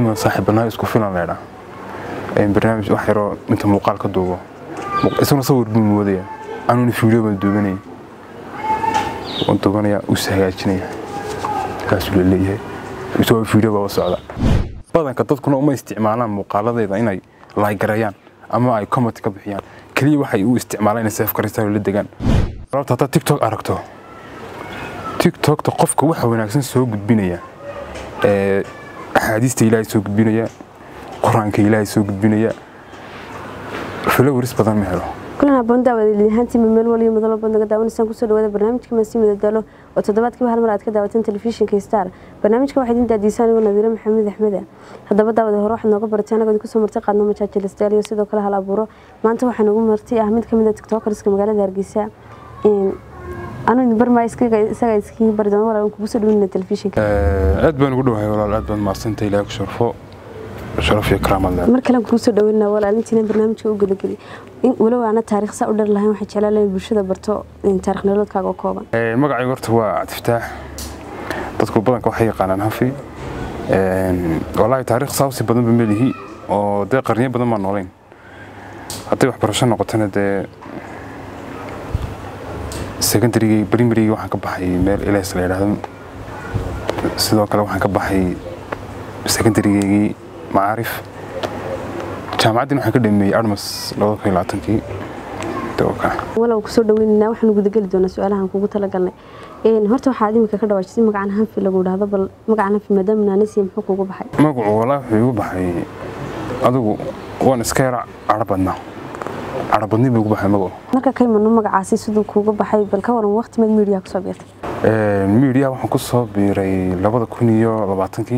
صاحبنا isku filan leeyahay barnaamij wax yar oo inta muuqaal ka duubo isaguna sawir buu moodaya anuu fiidiyo baan duubanay oo duubanaya u sahagaajinaya kaas uu leeyahay isoo fiidiyo baa socda badanka dadkuna uma isticmaalaan muuqaaladeeda inay like gareeyaan ama ay comment ka bixiyaan kaliya waxay u isticmaalaan save gareystaan la degan rabta TikTok aragto TikTok ta qofka waxa wanaagsan soo gudbinaya axaadiista Ilaahay soo gudbinaya quraanka Ilaahay soo gudbinaya followers badan ma helo كلنا بندا وليهانتي من ميل ولي مدلو بندق داونسان كسو dhawaada barnaamijka Maasiimada Dalo oo toddobaadkii hal mar aad ka daawatan telefishinka Star barnaamijka waxa idin daadiisaan oo Nadiir Maxamed Axmed hadaba daawada hore waxa nooga barateen anaga ku soo martay qaadno majaajil Star sidoo kale hal abuuro maanta waxa nagu martay mid kamid ah TikTokerska magaalada Hargeysa أنا برمايسكي إسكي بردان ولا نكون سدوين التلفزيون. أدبن قدوه ولا أدبن ما سنتي لك شرف يكرم الله. مركلام كون سدوين ولا أنتي برنامج شو قل كذي. ولو أنا تاريخ سأقدر لهم وحكي على برشة برتو تاريخ نلود كعقوبة. مقعي ورت هو تفتح تذكر بدن كوحية قانونها في والله تاريخ صوصي بدن بمليه وده قرنية بدن ما نورين. حتى واحد برشة نقطنا ده secondary primary waxaan ka baxay meel ilaas la yiraahdo sidoo kale waxaan ka baxay secondary maarif jaamacadina waxaan ka dhameeyay Armas 2020kii tooka walaw ku soo dhaweynaa waxaan ugu gali doonaa su'aalahan kugu tala galnay horta waxa idinka ka dhawaajisay magacan hanfi lagu dhaahdo bal magacan hanfi maadaama aanasi muxuu kugu baxay magacu walaahi ugu baxay adigu waan iska yar عربني بيجوا بحمقه. مركا كي منو مقعاسي سدو كوجو بحي بالكون وقت ما الميديا كصبيت. الميديا وحنا قصة بري لبض كونية لبعتنكي.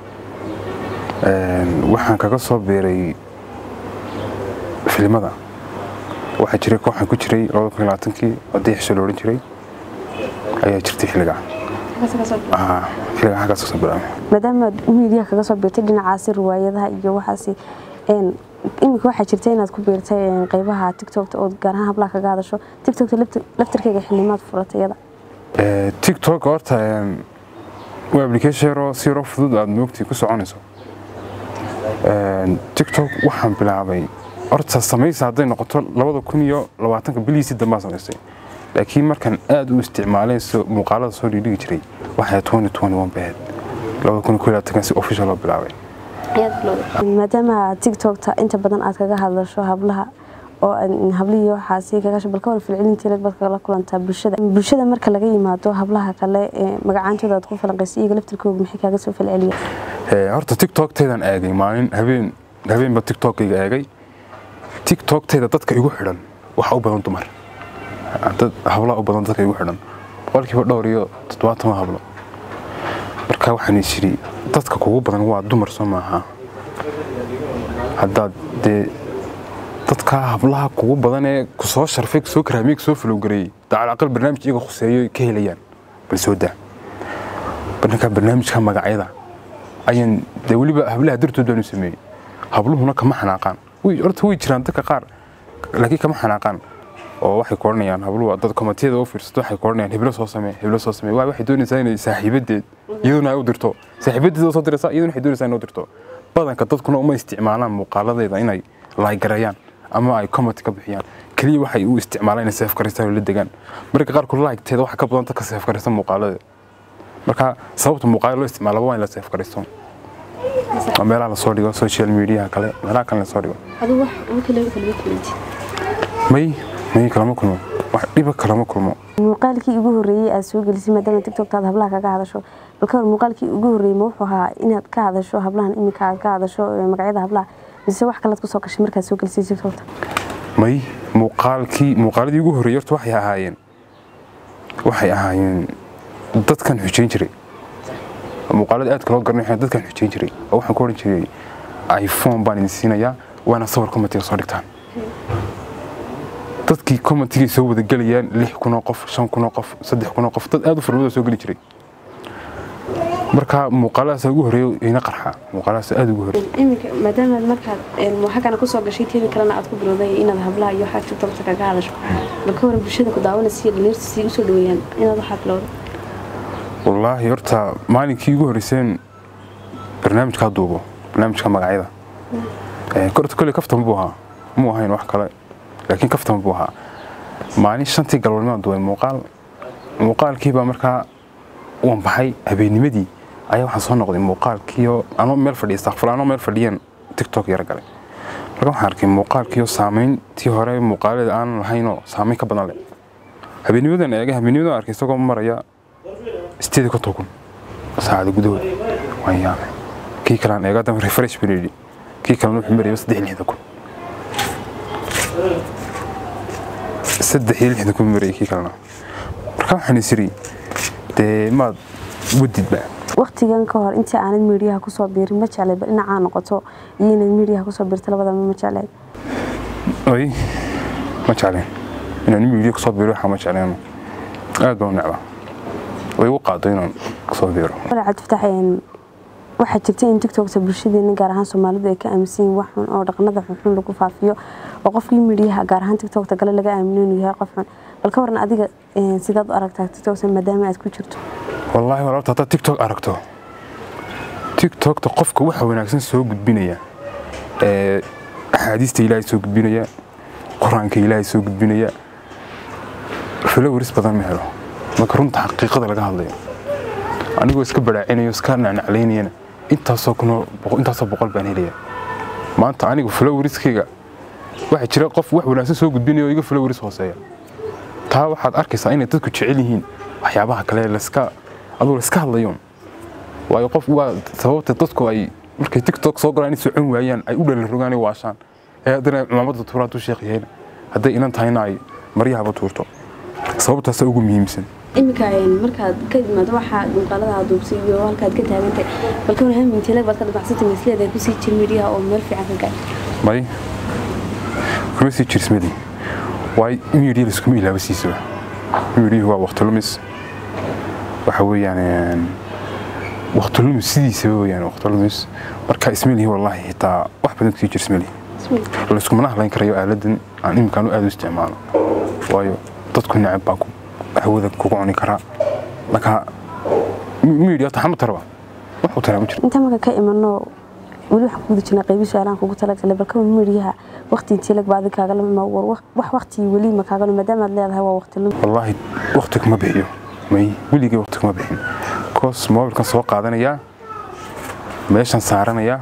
وحنا كقصة بري فيلم هذا. واحد شري كوحن كشري لبض كونية لبعتنكي ودي حشلورين شري. أيه شرتي حلقة. حلقة حاجة قصة برا. مدام الميديا كصبيت لنا عاصر رواية يجوا حاسي إنك واحد شرتين أذكر بيرتين قيبها TikTok أو جارها بلا كجادة شو TikTok لفتر كي حلمات فرط يلا. TikTok أرت وابليكيشن رو سيرو فضود عند نوكتي كسر عنيسو. TikTok وحن بلعبي أرت سمي ساعدين نقطة لو كونيو لو عتنك بليس الدماغ نفسه. لكن مركن أدو استعمالين مقالة صوري لي جري واحد 2021 بعد لو كون كل عتنك official بلعبي. maadaama TikTok inta badan aad kaga hadasho hablaha oo habliyo waxaasi kaga shabakada filcilinteed badka la kulanta bulshada marka laga yimaado hablaha kale magacaantooda aad ku falanqeysay iyaga laftirkooda maxay kaga soo falceliyo horta TikTok teedan aagay maalin habeen ba TikTok iga aagay TikTok teeda dadka igu xidhan waxa u badan dumar dad hablaha u badan dadka igu xidhan walkiiba dhowr iyo 70 hablo marka waxaan isiri dadka kugu badan waa dumar Soomaha hadda dadka hablaha kugu badan ee ku soo sharfay soo karaamay soo flow gareey taal aqal barnaamij iyaga khuseeyo ka helayaan balsooda barnaamijka magacyada ayaan waliba hablaha dirtood baan u sameeyay habluhuna kama xanaaqaan horta way jiraan dadka qaar laakiin kama xanaaqaan oo waxay koornayaan habluhu dad komitiyada oo fiirsato waxay koornayaan heblo soo sameey waxay doonaysaa inay saaxiibadeed iyaduna ay u dirto saaxiibadeed oo soo diraysa iyaduna waxay doonaysaa inay u dirto badanka dadkuna uma isticmaalaan muuqaaladeeda inay like gareeyaan ama ay comment ka bixiyaan kaliya waxay u isticmaalaan inay save gareystaan la degan marka qaar ku like teeda waxa ka badan dadka save gareysta muuqaalada marka sababta muuqaal loo isticmaalo waa in la save gareysto meelaha la soo dhigo social media kale meelaha kale la soo dhigo adigu wax kale may kalama kulmo wax dhiba kalama kulmo muuqaalkii ugu horeeyay aad soo gelisay maadaama TikTok taad hablaha kaga hadasho balka muuqaalkii ugu horeeyay ma wuxuu ahaa inaad ka hadasho hablahan imika aad ka hadasho magacyada hablaha mise wax kale aad ku soo gashay markaad soo gelisay TikTok may muuqaaladii ugu horeeyay horta waxay ahaayeen dadkan xujeyn jiray muuqaalada aad kala garanay dadkan xujeyn jiray oo waxaan ku oran jiray iPhone baan idin siinayaa waana sawir comment soo dhigtaan dadkii commentiga soo wada galayaan 6,000 qof 5,000 qof 3,000 qof dad aad u fara badan soo gali jiray marka muuqaaladaas ugu horeeyay ina qarxa muuqaaladaas aad ugu horeeyay imika maadaama marka waxa kana ku soo gashay tii kalena aad ku bilowday inaad hablaha iyo waxa TikTok kaga hadasho marka hore bulshada ku daawanaysa dhalinyarta si u soo dhaweeyaan inaad waxa bilowdo wallahi horta maalinkii ugu horeysay barnaamijka duubo barnaamijka magacyada korta kulli kaftan buu ahaa muu ahayn wax kale laakiin kaftan buu ahaa maalin shantii galabnimo duway muuqaalkii baa markaa waan baxay habeennimadii ayaa waxaan soo noqday muuqaalkiiyo anoo meel fadhiya istaaqfulaanoo meel fadhiyeen tiktok yar galay marka waxaan arkay muuqaalkiiyo saamayntii hore muuqaalada aan lahaynoo saamayn ka badan leh habeennimadan eega habeennimadan arkay isagoo maraya 8,000 saacada gudahood waan yaabay kii kalaan eega dam refresh period kii kalaan wuxuu marayay 3,000 marayay kii kalena marka waxaan isiri dee maad wadidba waqtigan ka hor intii aanad miidiyaha ku soo biirin ma jeclay bal inaa noqoto iyo inaad miidiyaha ku soo biirto labada ma jeclay ma jeclay inaan miidiyaha ku soo biiro waxa ma jeclayno aad baan necbaa way u qaado inaan ku soo biiro walaal Fattax waxa jirtay in TikTok bulshadeena gaar ahaan Soomaalidu ay ka aaminsan wax xun oo dhaqanada xun lagu faafiyo oo qofkii miidiyaha gaar ahaan TikTok gale laga aamino inuu yahay qof xun bal ka waran adiga sidaad u aragtaa TikTok maadaama aad ku jirto والله ولا أرتاح تيك توك أركته تيك توك تقفك وح وناكسن سوق بنية حديث تيلاي سوق بنية قرآن كيلاي سوق بنية فلو رس بدن مهله مكرون تحقيق هذا لقاه الله أنا جوز كبر عيني يسكرنا عن عليني أنا أنت ساكنه أنت صاب قلب عيني ليه ما أنت أنا فلو رس كيجا واحد شراء قف وح وناكسن سوق بنية ويجي فلو رس وصايا تا واحد أركز عيني تذكر تعليهين وحيابها كلاه لسكا adoo iska hadlayoon way qof waa sababta dadku ay markay TikTok soo galaan inay socon waayaan ay u dhalin rogaan waashaan hadana maamada tuuraad u sheeqayeen haday inaan tahayna ay maryaha tuurto sababtaas ugu muhiimsan imika markaad ka yimaado waxa muuqaalada duubsi iyo halkaad ka taagantay balka waxa mintii la baad baxsatay misleeda ku sii jir miidiyaha oo meel fiican ka gaar may kuma sii jirsmadi way miidiyaha isku ilaawsiiso miidiyaha waa waqti lumis waxa weeyaan waqti lumis sidiisa weeyaan waqti lumis marka ismiilhi wallahi xitaa wax badan ku jirsmili la isku manaha layn karayo aaladan aan imkaan aad u isticmaalo waayo dadku nacab baa ku hawada ku cuni kara marka miidiya taxamad tarwa wax u taraamo jir inta marka ka imano wali wax ku dijina qaybi su'aalan kugu talagalay balka miidiyaha waqti intii lag baad kaaga lama wax waqti wali ma kaaga maadaama aad leedahay waa waqti lumis wallahi waqti kuma bixiyo may wiliga waqti kuma bixin koos mobilkan soo qaadanaya meeshan saaranaya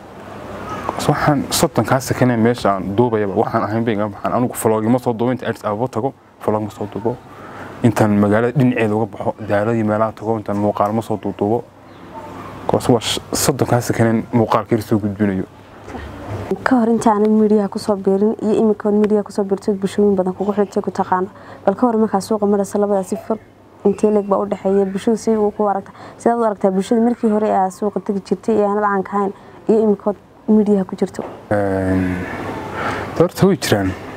waxaan soddon ka sakanay meeshan duubaya waxaan ahayn beegan waxaan anigu vlog ma soo duubo inta ads abo tago vlog ma soo duubo intan magaalada dhinaceeda uga baxo daaladii meelaha tago intan muuqaal ma soo duubo koos waa soddon ka sakanay muuqaalkii soo gudbinayo ka hor inta aan miidiyaha ku soo biirin iyo imika miidiyaha ku soo biirtay bulshooyin badan kugu xigtay ku taqaan bal ka hor marka suuqa maraysa labadaasi far intii lag baa u dhaxeeyay bulshada si uu ku aragta sidaad u aragtaa bulshada markii hore ee suuqa tagi jirtay ee aan lacag ka hayn iyo imika miidiyaha ku jirto dadku way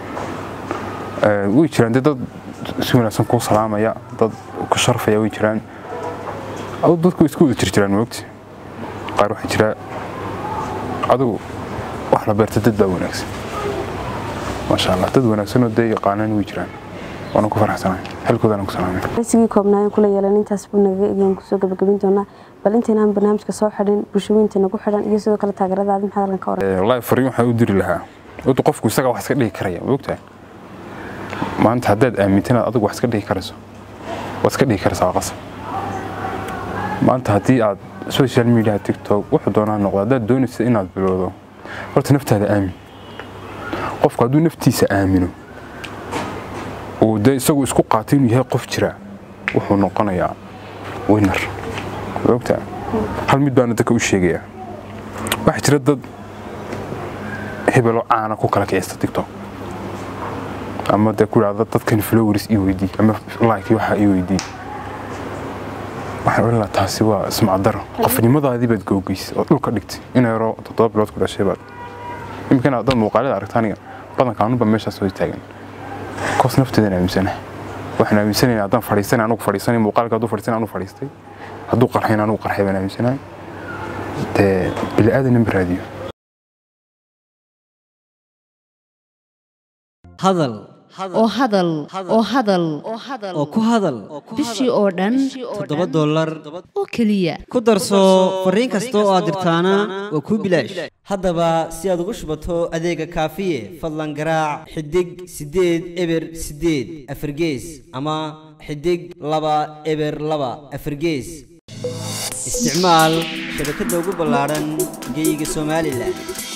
jiraan dad si wanaagsan ku salaamaya dad ku sharfaya way jiraan oo dadku isku jiraan waqti qaar waxa jira adigu wax la beertay dad baa wanaagsan ma sha Allah dad wanaagsan oo day yaqaanaan way jiraan وانا كفر حسنا هل كذا نقصنا بس يكون كل يلان انت سبنا جيجين كسوق بجبين دونا بل انت نام برنامج كسوق حدين بشوين تنقو حدين يسوق كلا تجربة هذا محل الكورة والله فريق حيودر لها وتقف كوسك واحد كده كريه وقتها ما أنت هدد أميتنا أضق واحد كده كرسه واحد كده كرسه عقص ما أنت هدي على سوشيال ميديا تيك توك واحد دونا نقطة دون السئنات بالوضع قلت نفت هذا آمن قف قدو نفتي سآمنه وده يسوي اسكو قاتين يهي قف جرا وحو نقنيا وينر وقتها هل مid baan dadka u sheegaya waxa jira dad hebelo aan ku kala kaysta TikTok ama dad ku raada dadkan followers ii weydii ama like waxa ii weydii waxa wala taasi waa isma daro qofnimadaadii bad googeys oo dhulka dhigtay inay yaro 7 bilood ku dhashay baad imkan aad muuqaalada aragtaaniga badan kaanu ba meesha soo taagan كوس نفتدنا إنسانه وإحنا إنسانين عدنا فريسين عنو فريسين مقالك عدو فريسين عنو فريستي عدو قرحين عنو قرحين إنسانه ده بالآدم براديو هذا oo hadal oo hadal oo ku hadal bishii oo dhan $7 oo keliya ku darso fariin kasta oo aad dirtaana waa ku bilaash haddaba si aad ugu shubato adeega kaafiye fadlan garaac xidig 8 eber 8 afargees ama xidig 2 eber 2 afargees isticmaal shabakadda ugu ballaaran geyga Soomaaliland